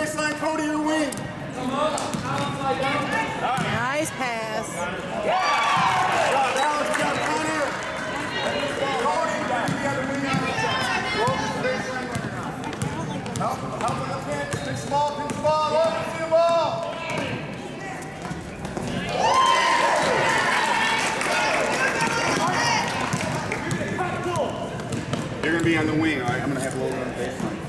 baseline, Cody, your wing. Nice pass. Balance, down the counter. Cody, you got the wing on the side. Go over to the baseline runner now. Help on the pinch. Pinch the ball, pinch the ball. Look, see the ball. You're going to be on the wing, all right? I'm going to have Logan on the baseline.